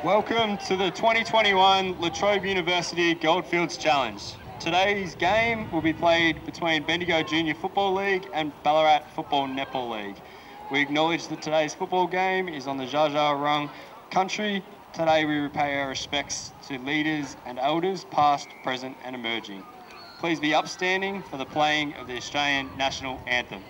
Welcome to the 2021 La Trobe University Goldfields Challenge. Today's game will be played between Bendigo Junior Football League and Ballarat Football Netball League. We acknowledge that today's football game is on the Dja Dja Wurrung country. Today we pay our respects to leaders and elders past, present and emerging. Please be upstanding for the playing of the Australian National Anthem.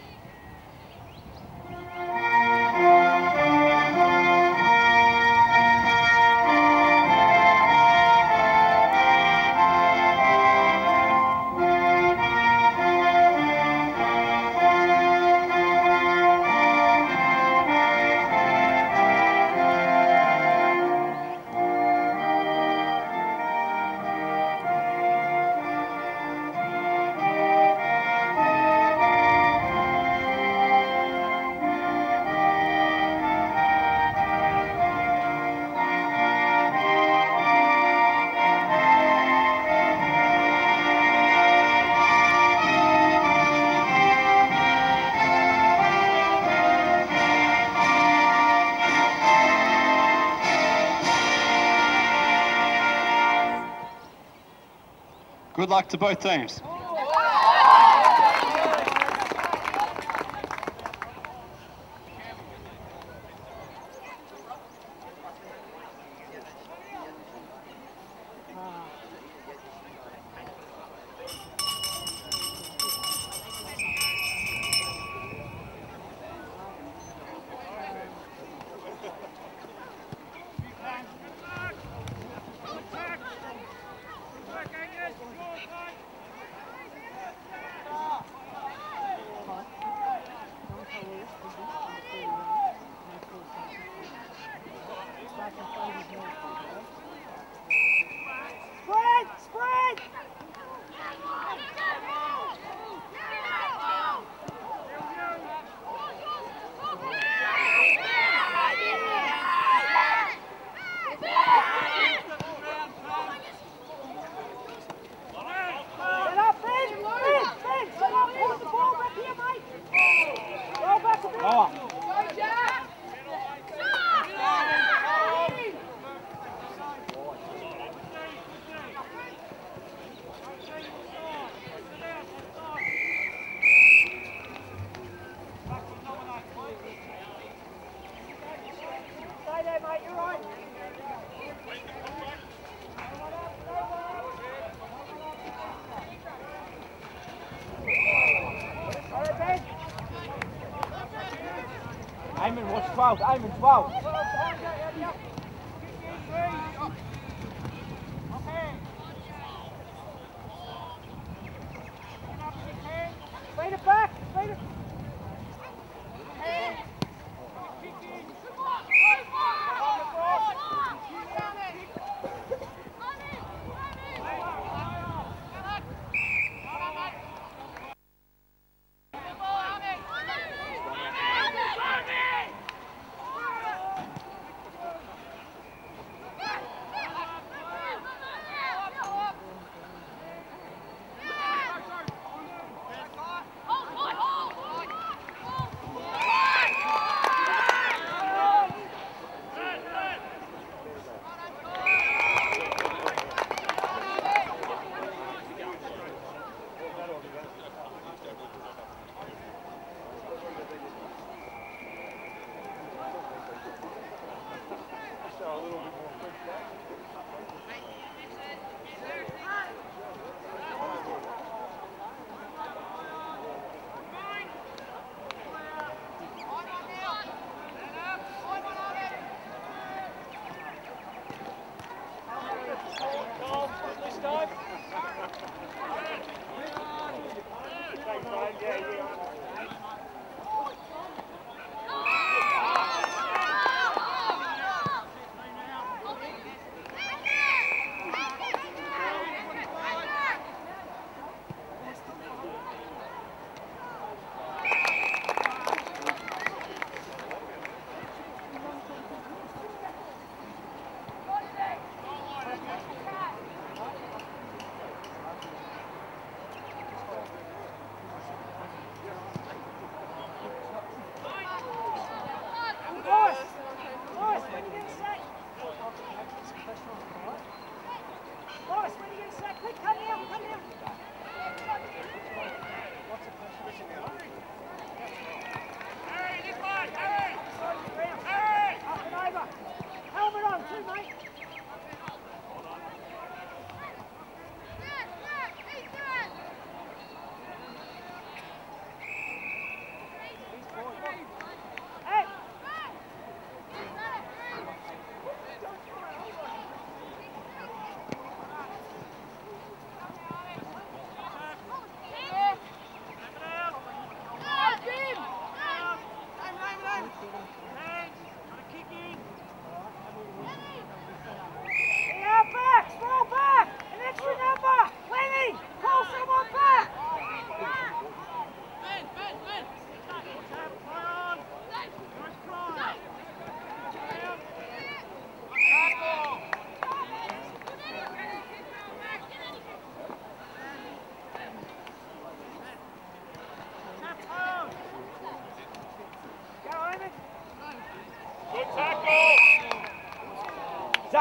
Good luck to both teams. Eamon, watch 12, Eamon, 12. Straight it back, straight it.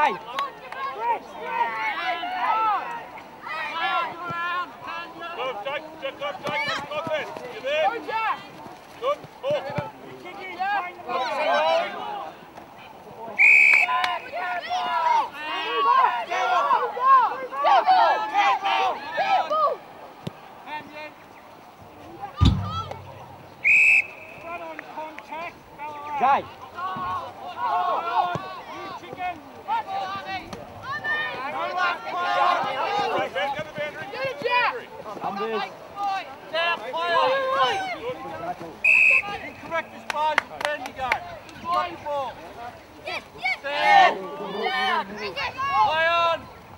Dave. You there? Good. Dave. Incorrect disposal, Bendigo. Drop the ball. Play on.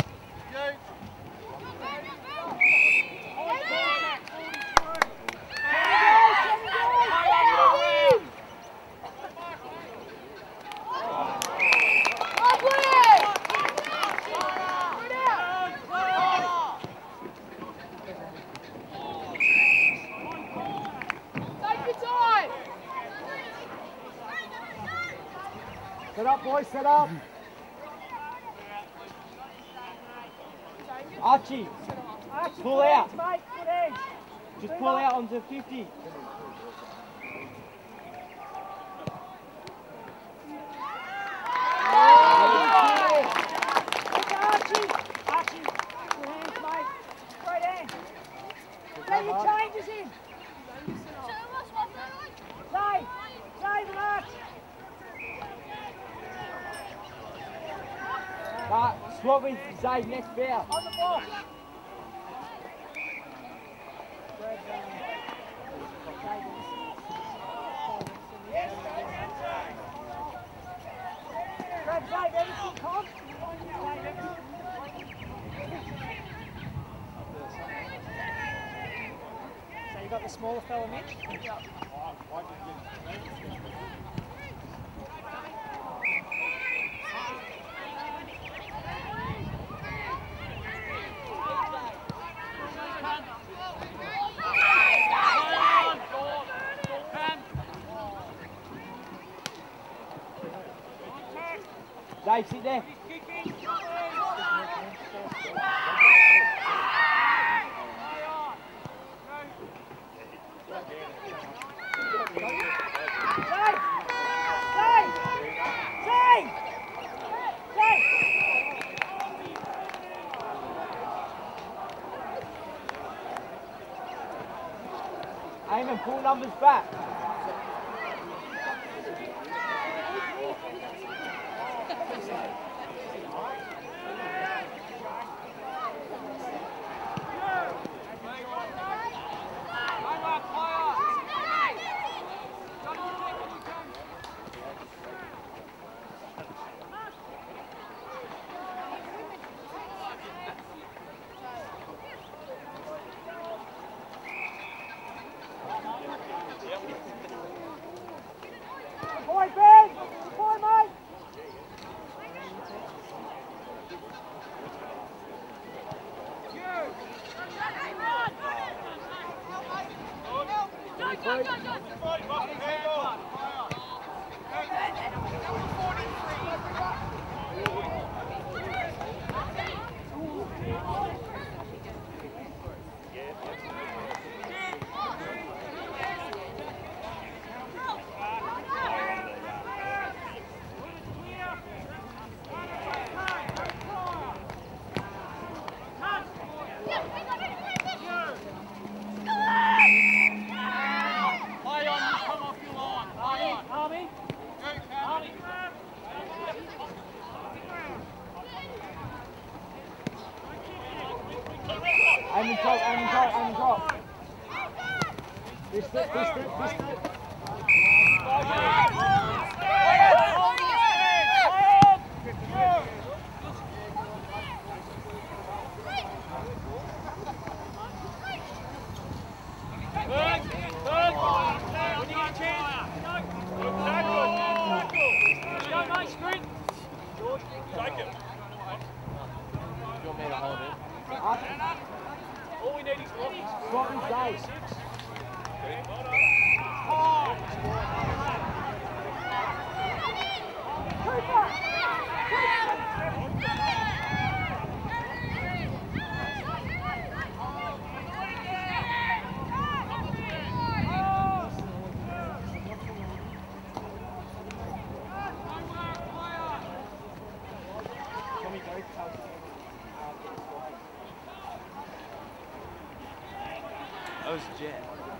Set up, boys, set up. Archie, pull out. Just pull out onto 50. Get your changes in. Dave, and Arch. Swap with Zaid next foul. On the ball. Grab Zaid, everything, Con. So you got the smaller fella, Mitch? Yeah. Dave, sit there. Aim and pull numbers back. Boy, Ben! Boy, mate! Aim and drop. Fist it. All we need is Swap and Dave. was Jet.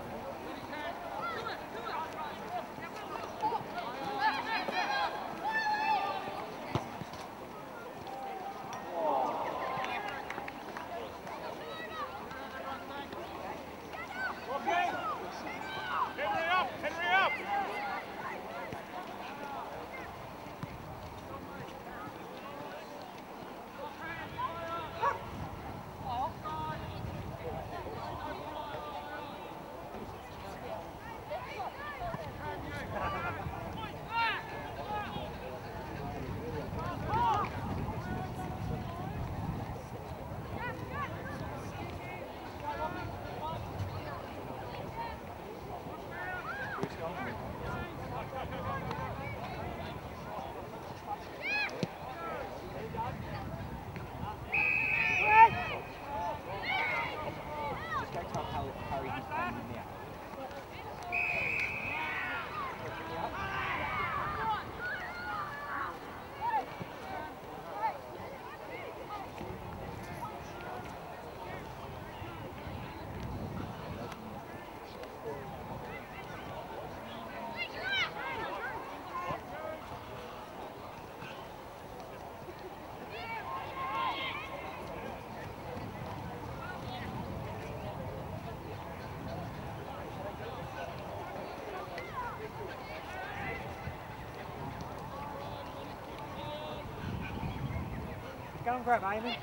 Go and grab Amy.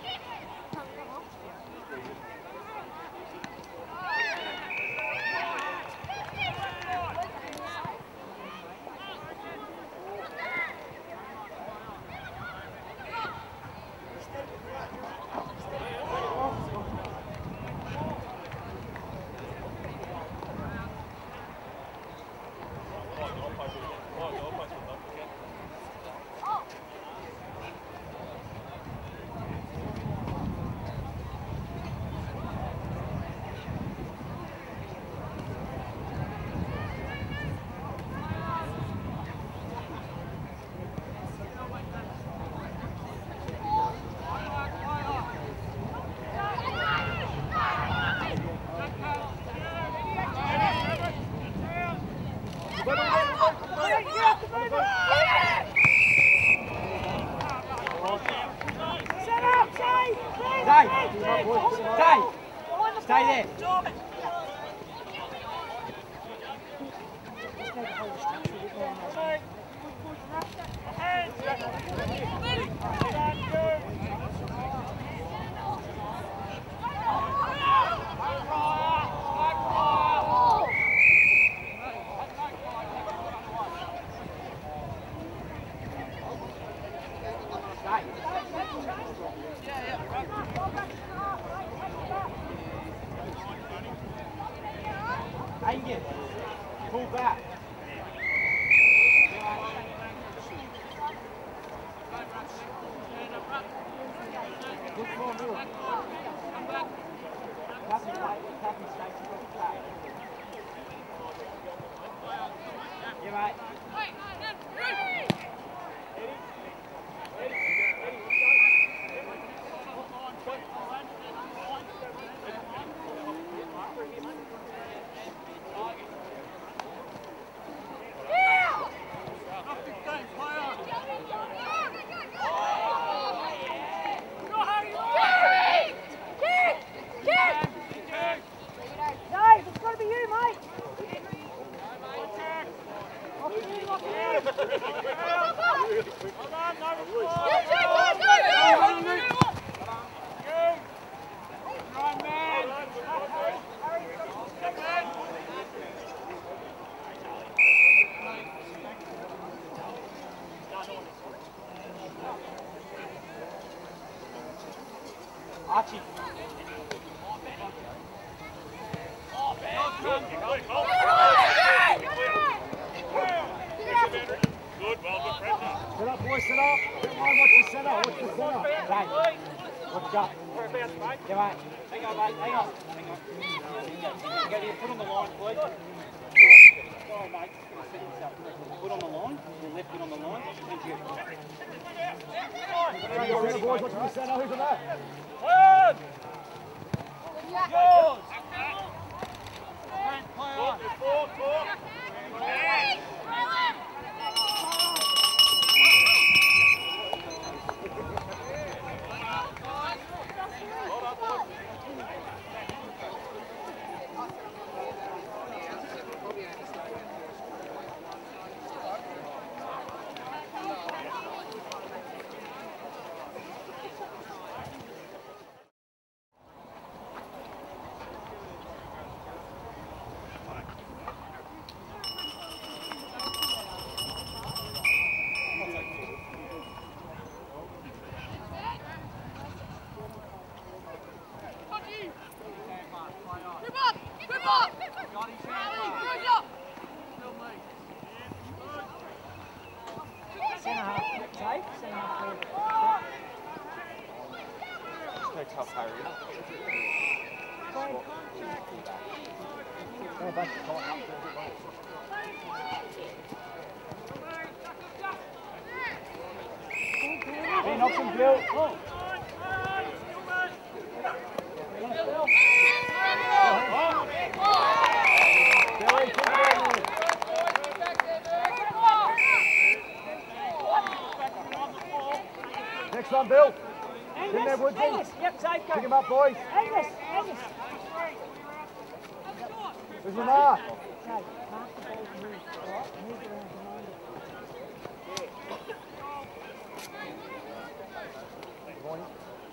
Stay there. Aiden, pull back. Good for Will. Captain Stacey got the back. Yeah, mate. Archie. Good, well, good pressure. Sit up, boys, sit up. Don't mind what's the center. What's the center? Hey, what you got? Yeah, mate. Hang on, mate, hang on. Go to your foot on the line, please. Sorry, mate. Foot on the line, your left foot on the line. Thank you. Center, boys, what's the center? Who's on that? Yours! Centre half, safe. Centre half. No tough Harry. Go back to tight up. Ben, knock some Bill. Next one, Bill. In there, Woodsy. Angus, yep, safe, go. Pick him up, boys. Angus. Where's the mark? Okay, mark the ball and move, all right? Move around behind it. Good morning.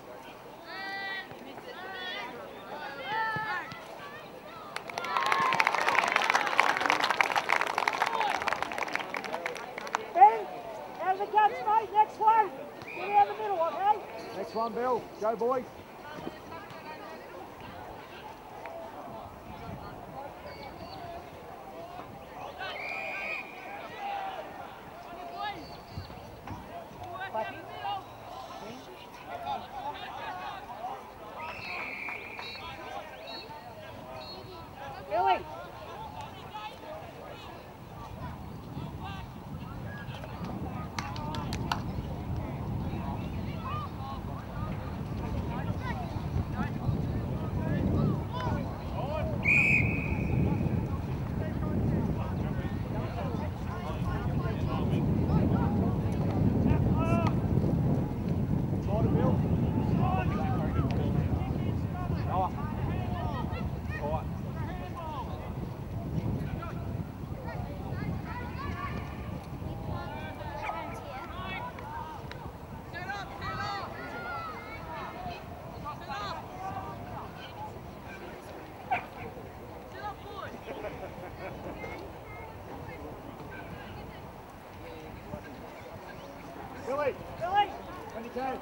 Ben, out of the guts, mate. Next one. Get out of the middle, okay? Next one, Bill. Go, boys. Billy. Billy. Billy. When you can.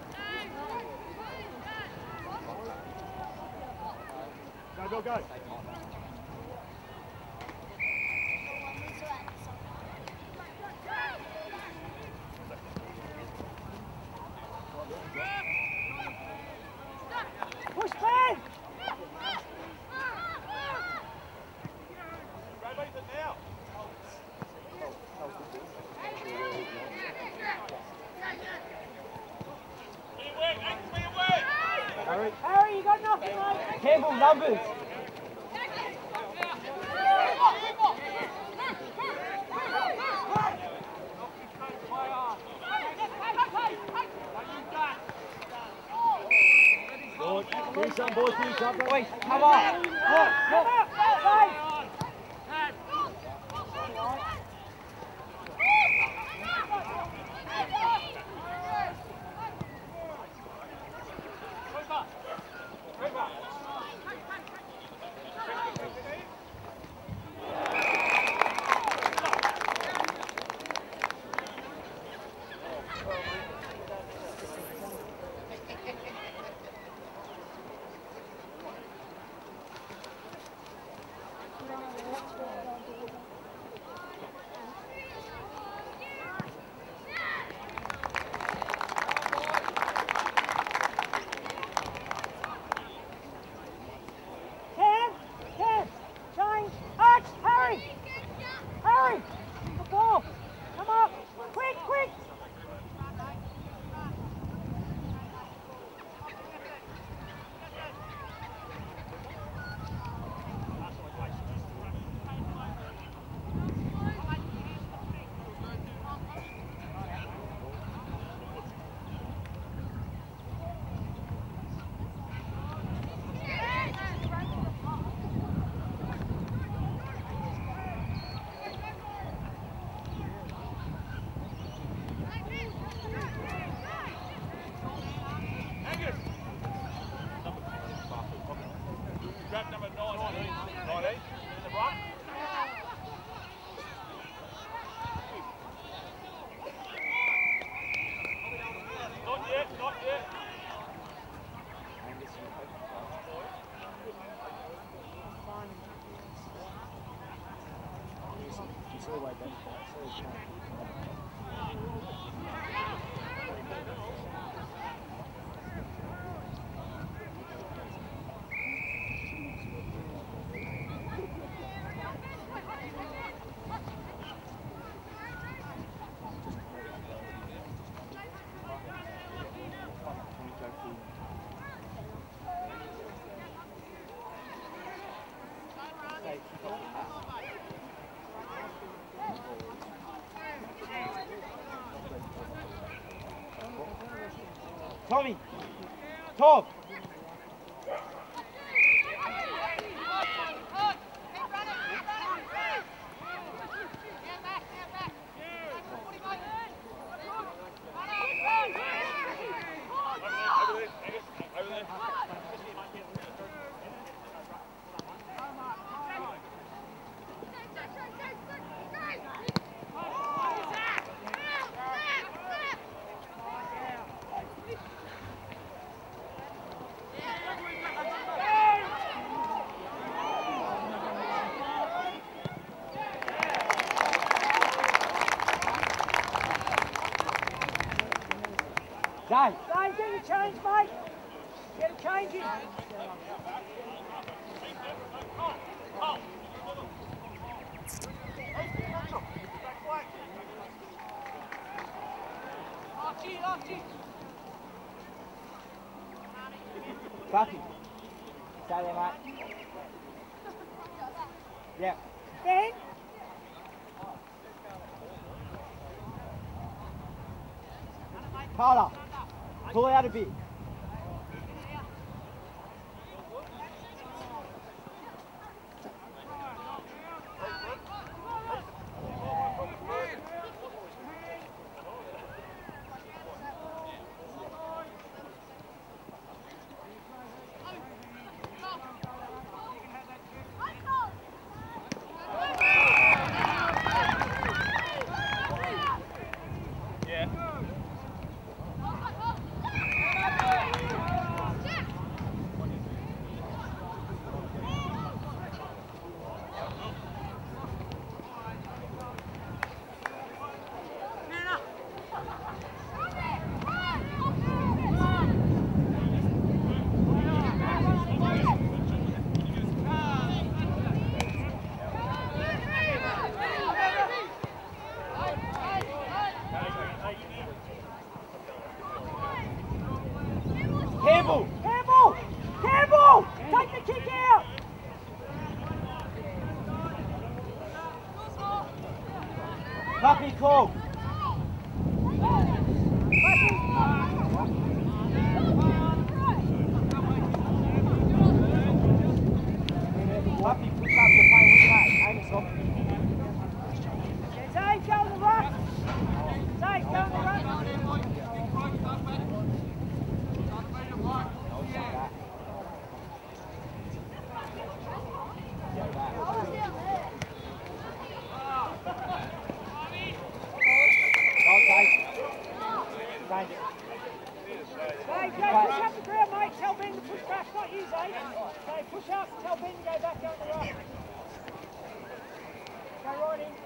Go, Bill, go. Push, Ben. Harry. Harry, you got nothing, mate. Campbell, numbers. Do some, boys, do something. Wait, come on. Come out, Ben. Tommy! Tom! Dave, get your change, mate. Get a change in. Bucky. Stay there, mate. Yeah. Ben. Carter. Pull it out a bit. Campbell! Campbell! Campbell! Take the kick out! Puppy call! Puppy, push up, you're playing with that. Aim stop. Zay, go on the ruck! Zay, go on the ruck! Hey, push up the ground, mate. Tell Ben to push back, not you, Zay. Okay, push up. Tell Ben to go back down the road. Go right in.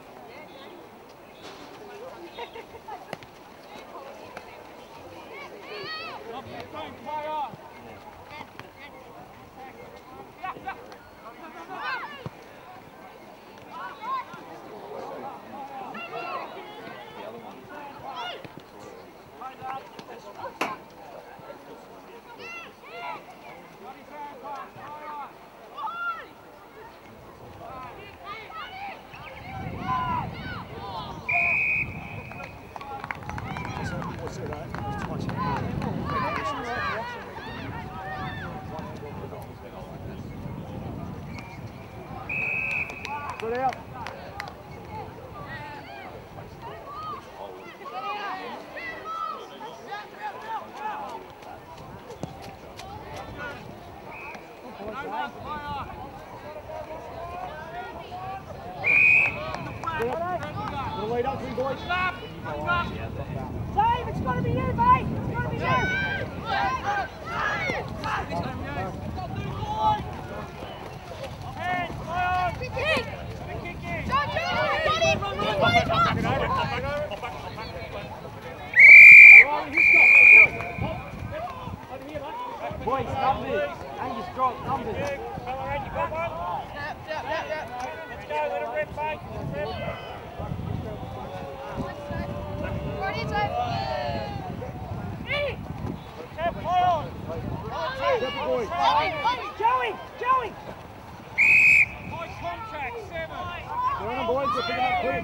Put out. We'll wait up, boys. Dave, it's going to be you, mate. It's going to be you. Hands, fire on. Kick in. Boys, numbers. And you strong numbers. Let's go, let him rip, mate. Joey! Joey! Boys, contract, 7. Go on, boys, we're picking up quick.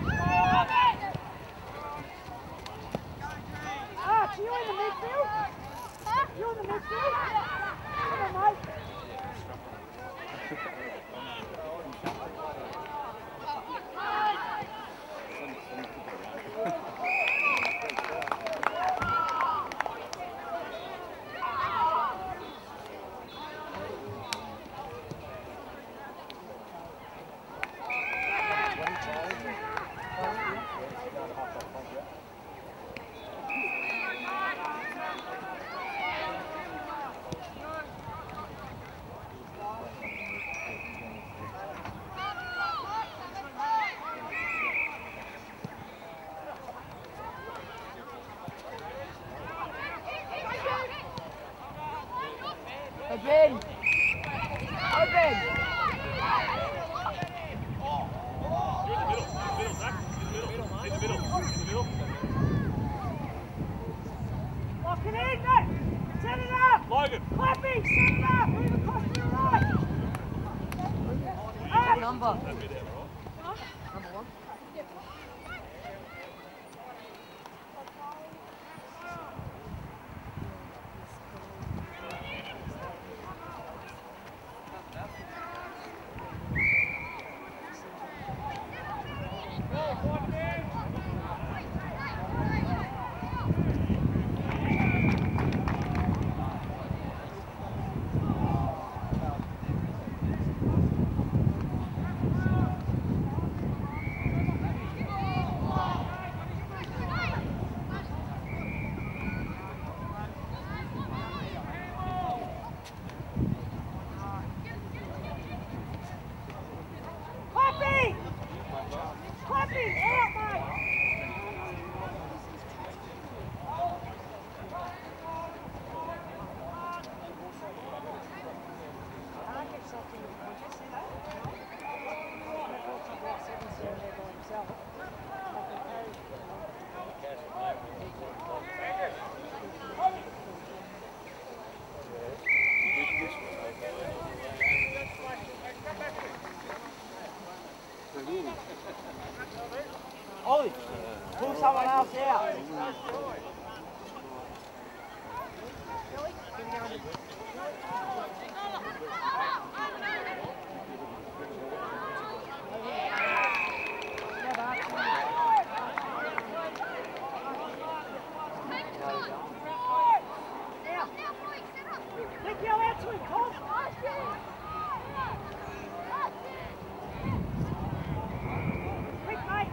Arch, you in the midfield? You in the midfield? Come on, mate. Again. Open. Lock it in, mate. Set it up. Logan. Clapping, set it up. Move across to the right. Arch. Number. Clapping. Clapping, out, mate. Ollie, pull someone else out. Nick, yell out to him, Tom. Quick, mate.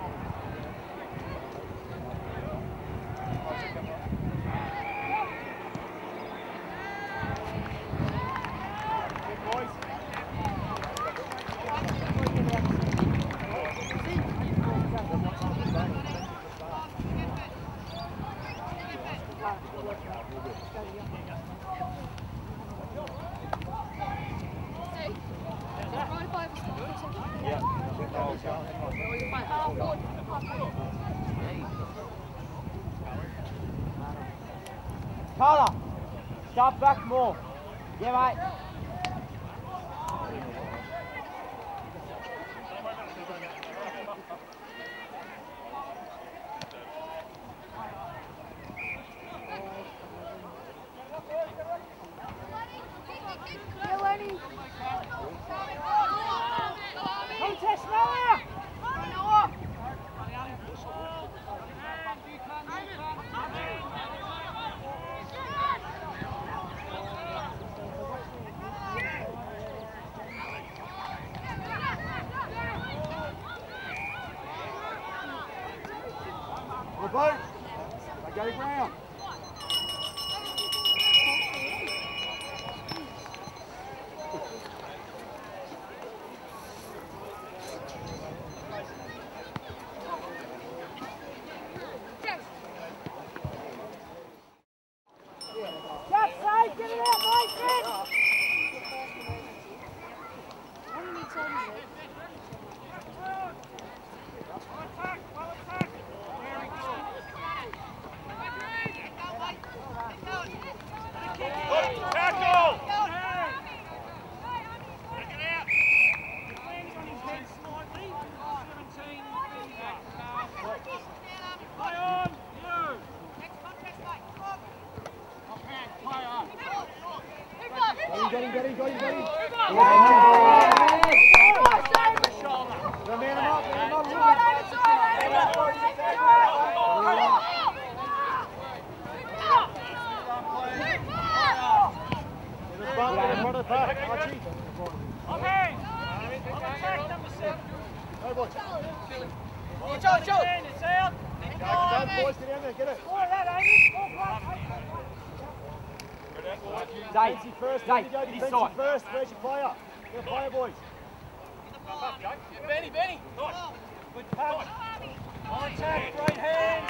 Carter, start back more. Yeah, mate. Contest, Noah. The boat. They go ground. First, where's your player? Get a player, boys. Benny. Good pass. On attack, right hand.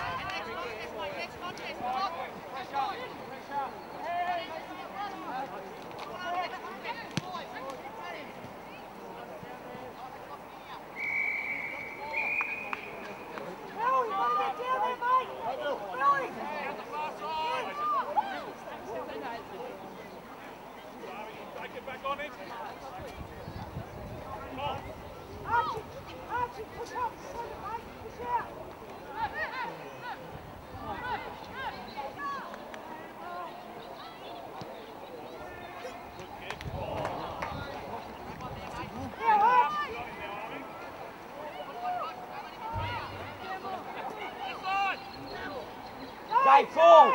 Archie, push up, mate, push out. Dave, fall!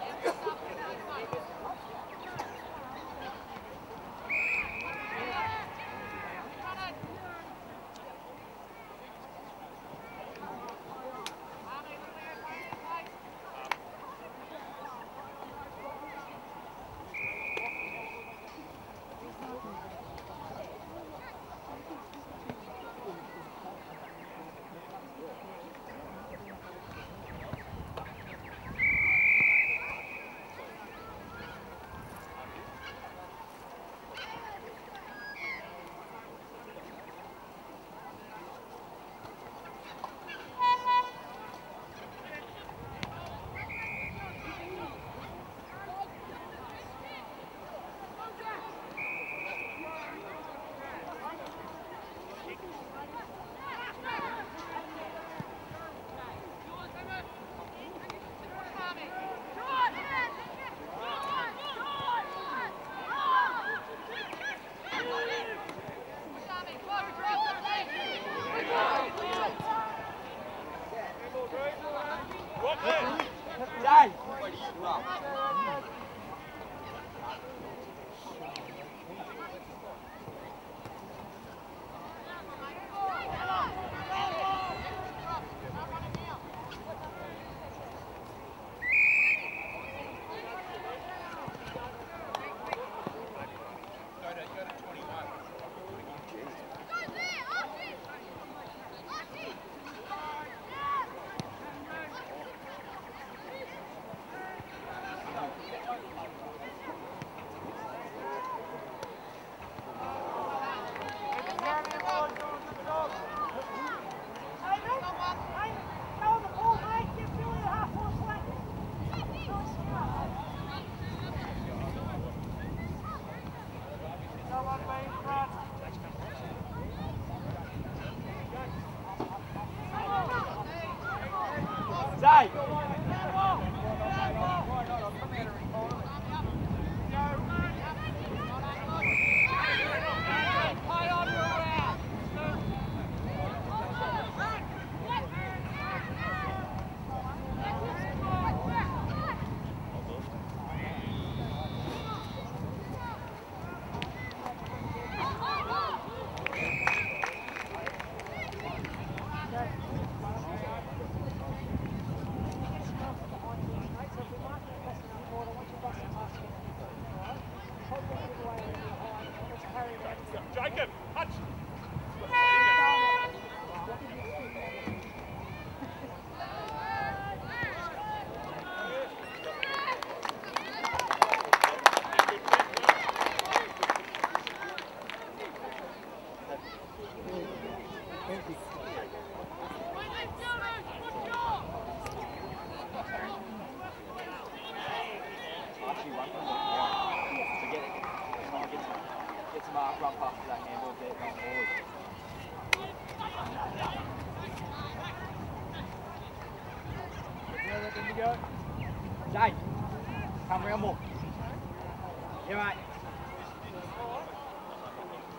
Jay, come round more. Yeah, mate.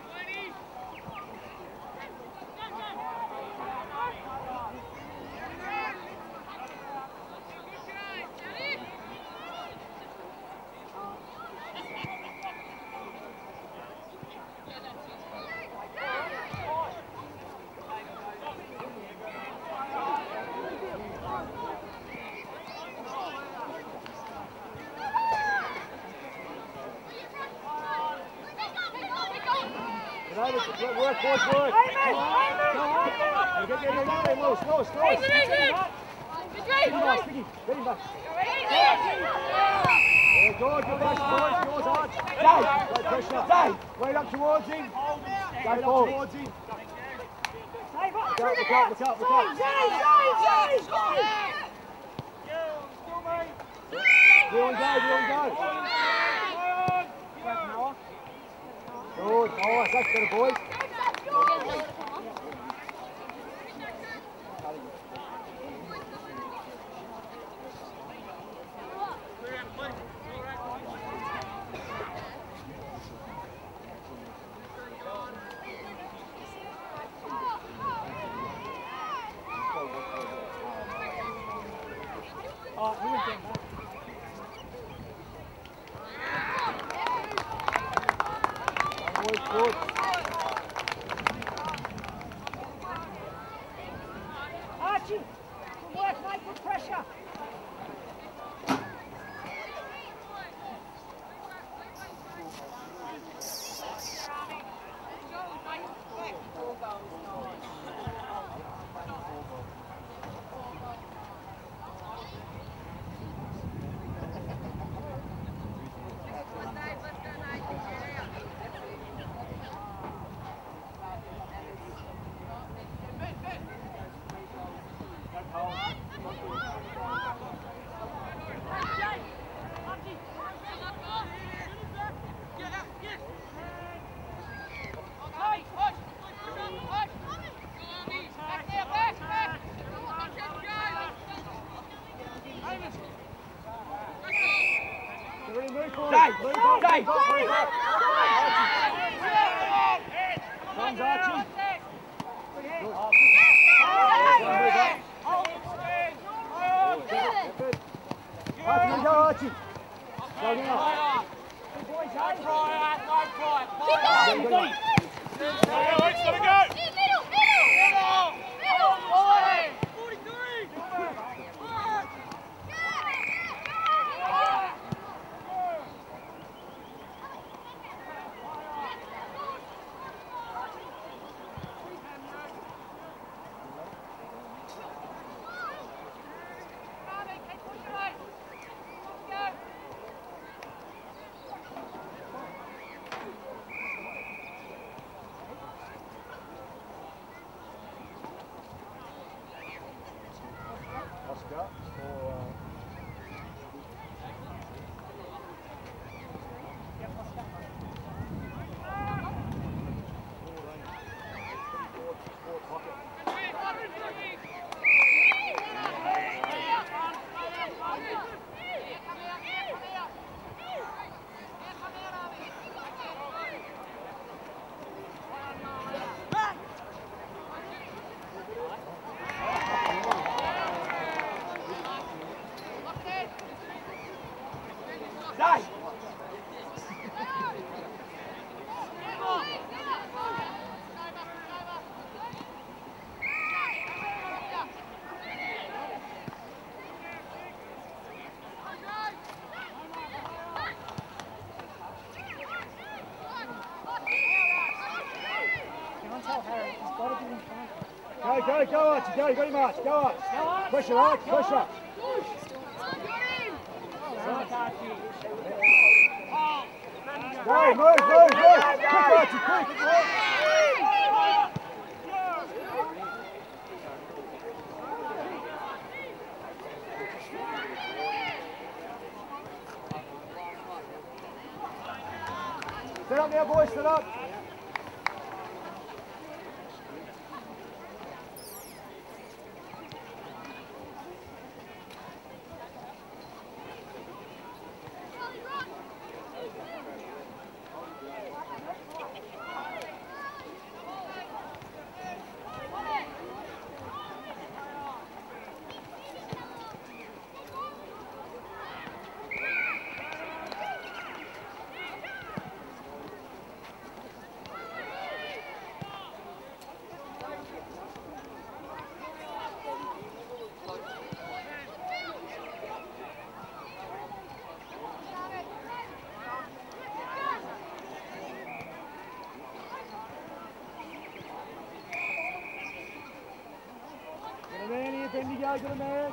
Work, boys, work. Get in, Lewis. Ready back. Good, good back, boys. Yours hard. Right pressure. Wait up towards him. Go towards him. Look out. Be on go. Good, nice, that's better, boys. Good. Archie, good work, mate, good pressure. Go, Archie, go, very much, go, Archie. Pressure, Archie, pressure. Go, move. Quick, Archie, quick. Set up now, boys, set up. Bendigo, got a man.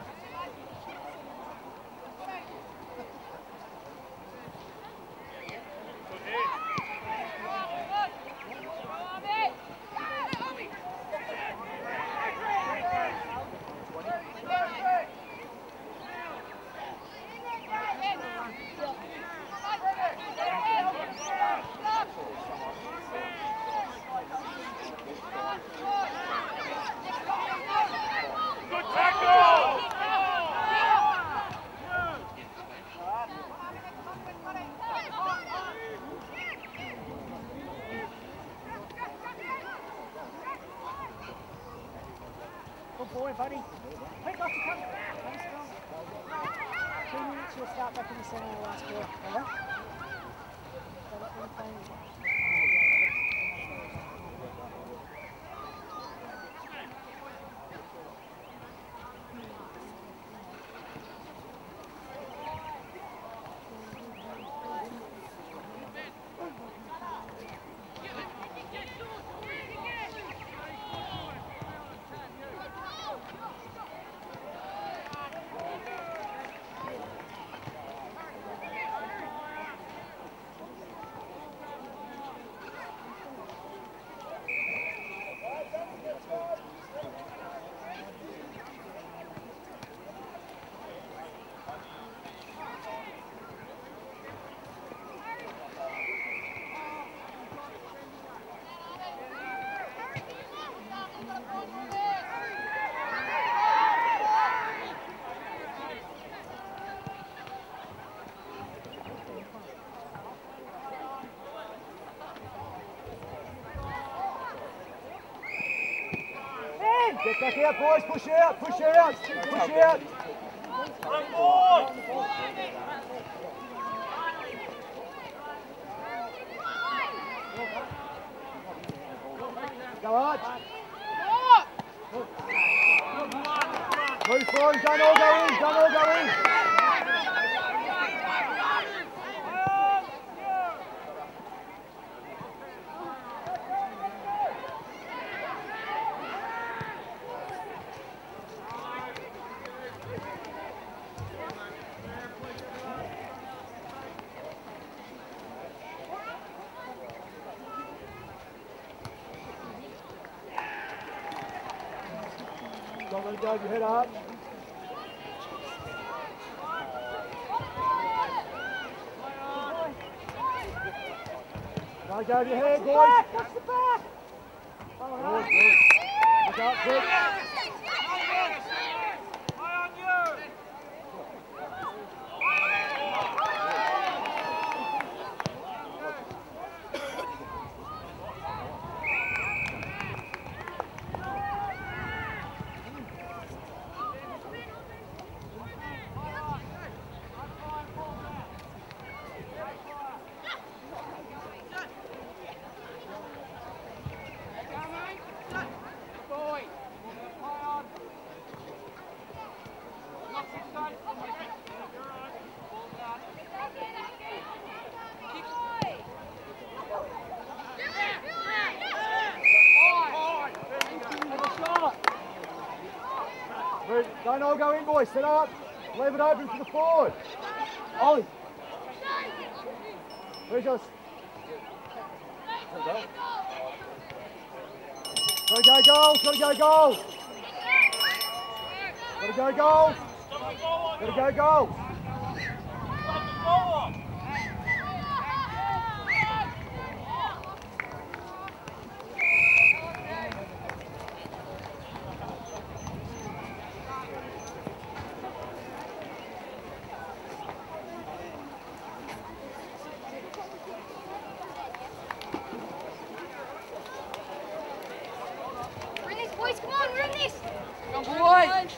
Good boy, buddy. Pick off the cover. Nice one. 2 minutes, you'll start back in the centre of the last quarter. Alright? Get back out, boys. Push out, push out, push out. Go Arch. Move forward, don't all go in, don't all go in. Don't let it go, your head up. Don't go over your head, boys. Watch the back! Good, good. Look up, quick. Don't all go in, boys. Set up. Leave it open for the forward. Ollie. Where's yours? Gotta go goals. Gotta go goals. Gotta go goals. Gotta go goals. Boys, come on, run this! Come on, boys!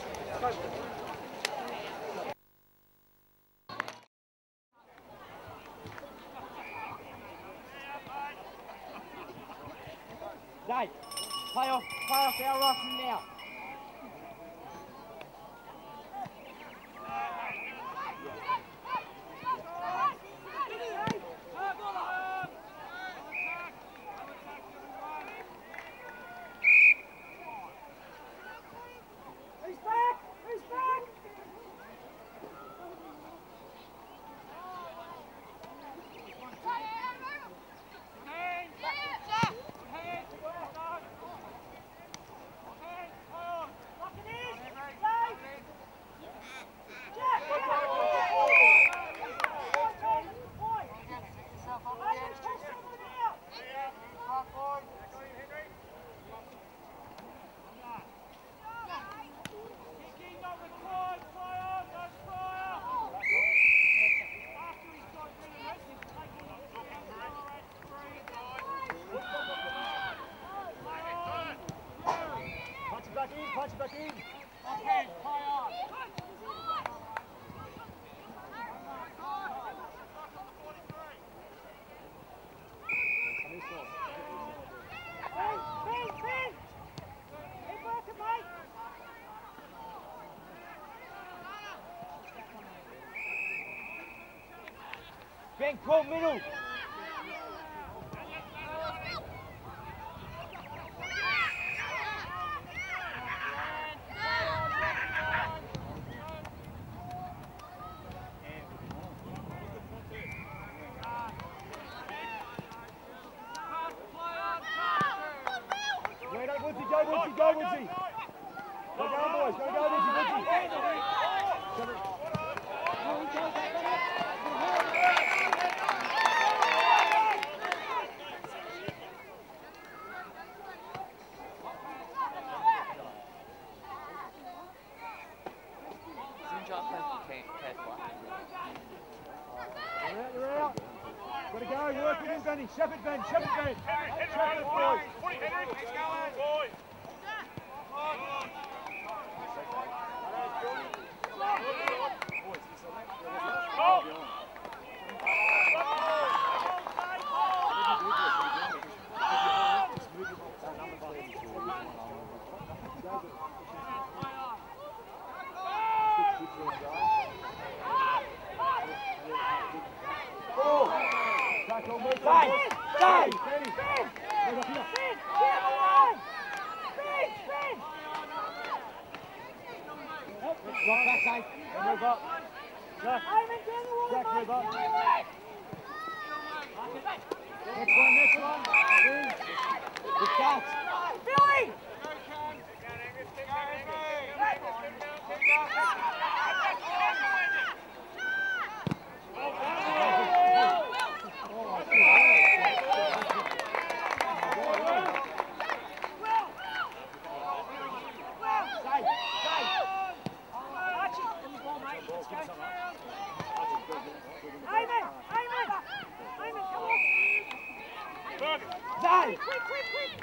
Dave, play off our right from now. He's back! Ben, call middle. Wait up, Woodsy, go Woodsy, go Woodsy. Go down, boys, go down, Woodsy, You're out. Gotta go, work it in, Benny. Shepherd, Ben, Shepherd, Ben. Shepherd, boys. Next one. Billy! Zay! Quick!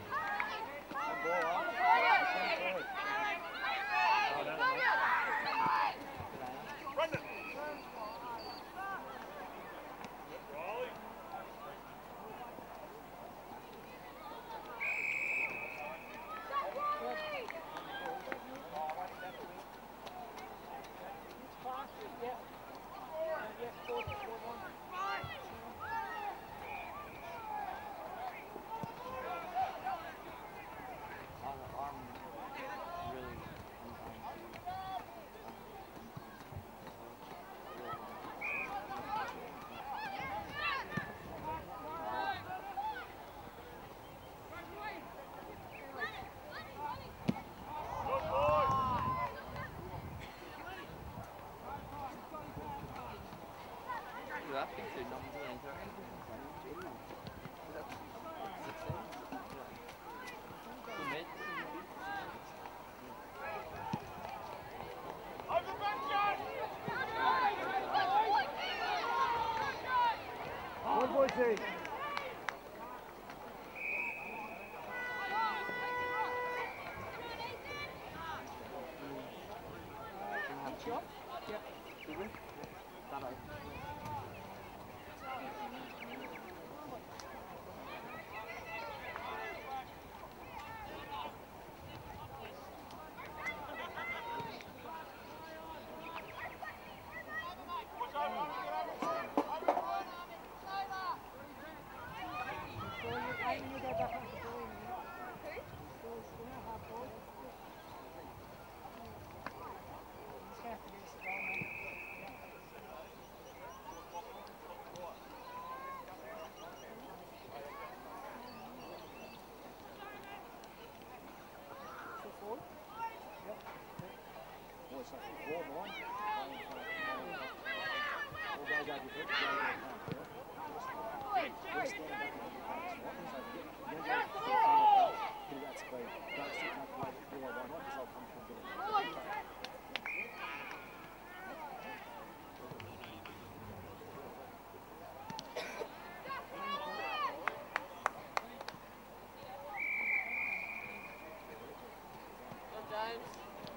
James.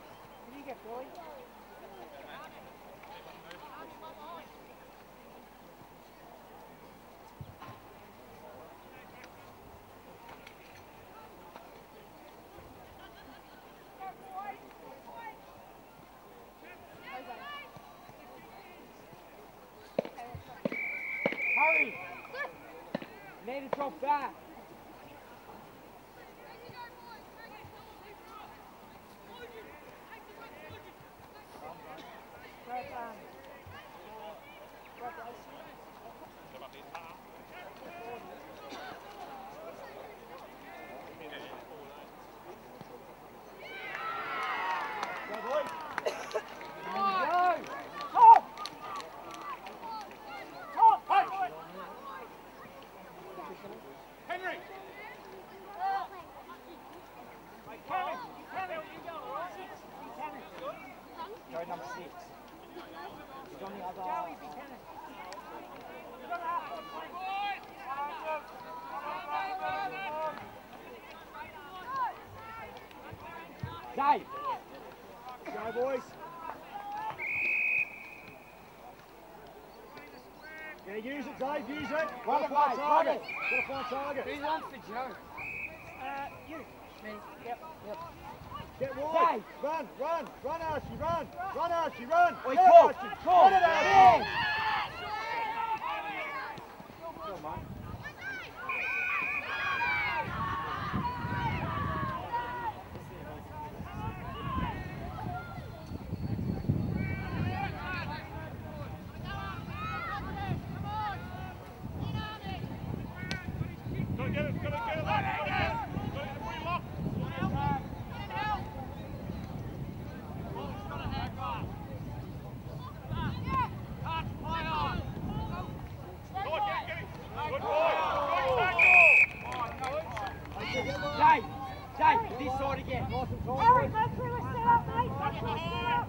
Billy. Hurry! Need to drop back. Number 6. He's on the other. Dave. Go, boys. Yeah, use it, Dave. Use it. Gotta find target. Gotta find target. Who's on for Joe? You. Me. Yep. Get wide. Run, Archie, run. Run, Archie, run. Oi, Get pull, Archie. pull. Get it out. Yeah. Come on. Dave, this side again. Harry, go through a set up, mate. Go through a set up.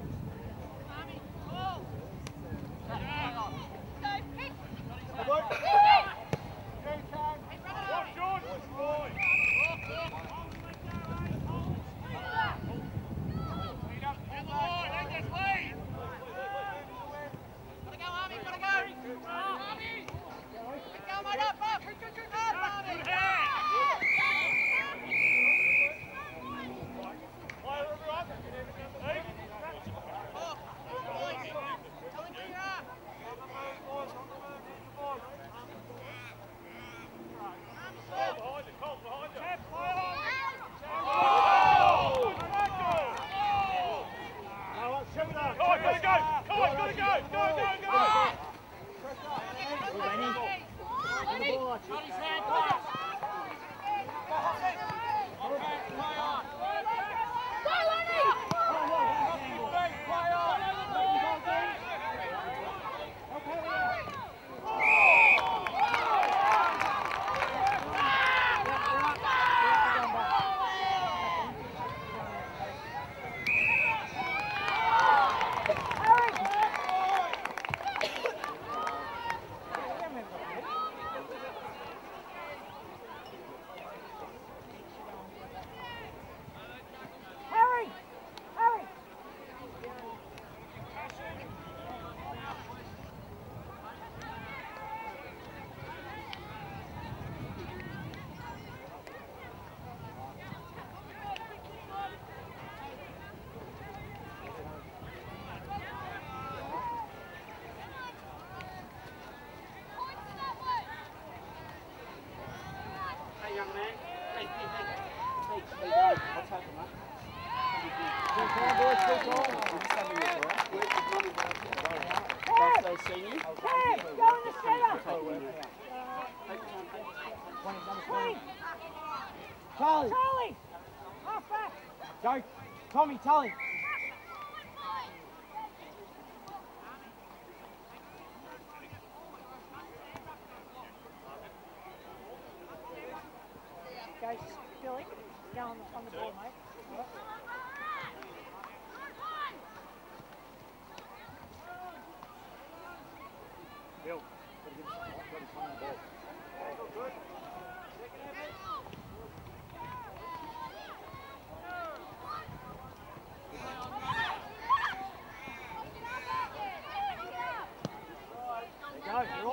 Charlie. Charlie! Half back. Go. Tommy, Charlie. Go, Billy. Go on the ball, mate. Bill.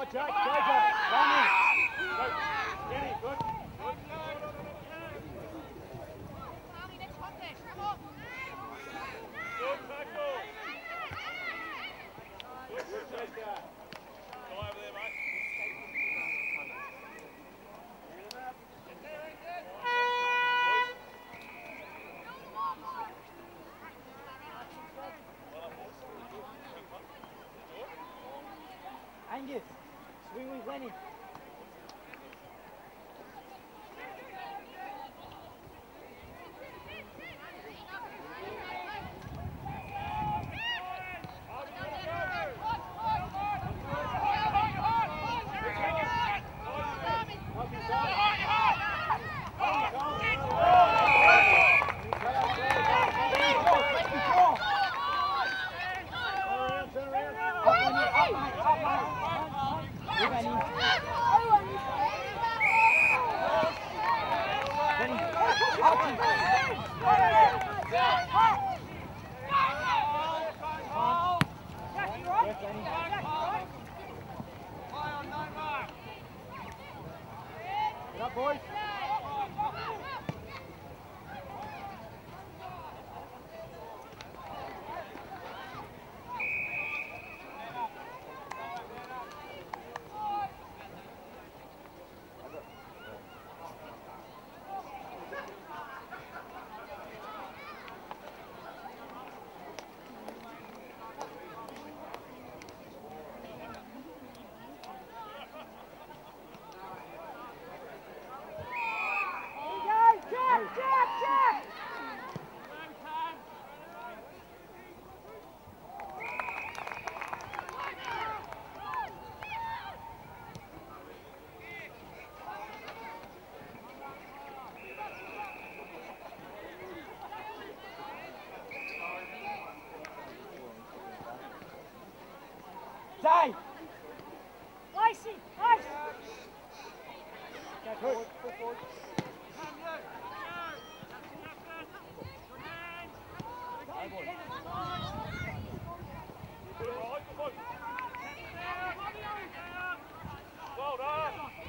Jack. Go, Jack. Run in. Go. Steady. Good. Good tackle. Good taker. Go over there, mate. Angus, swing with Lenny. Get up, boys. Dave! Lacey, nice! Go forward, go forward. Well done!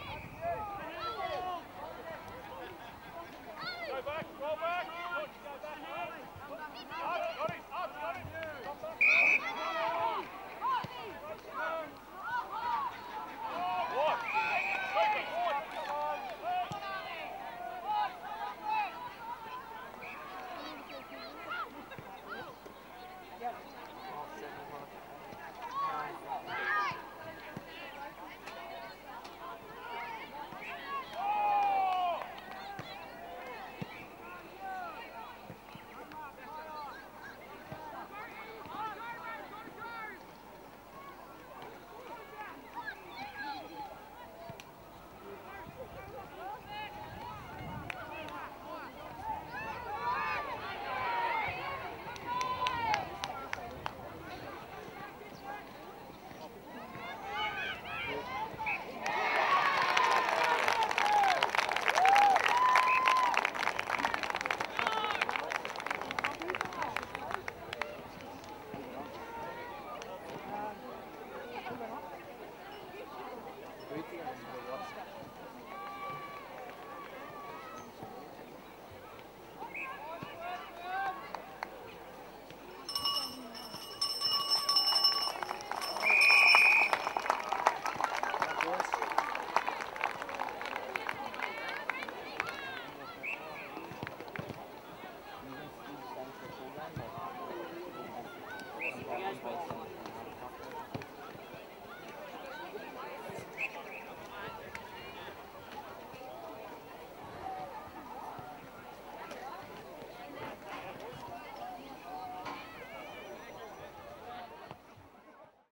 Go back, roll back! Go back, up, got it, up, got it! Come back. What? Take it, what? Space.